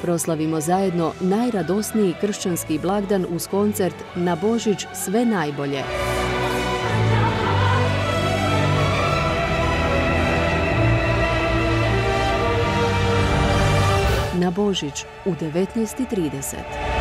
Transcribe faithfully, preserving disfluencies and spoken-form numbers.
Proslavimo zajedno najradosniji kršćanski blagdan uz koncert Na Božić sve najbolje. Na Božić u devetnaest i trideset.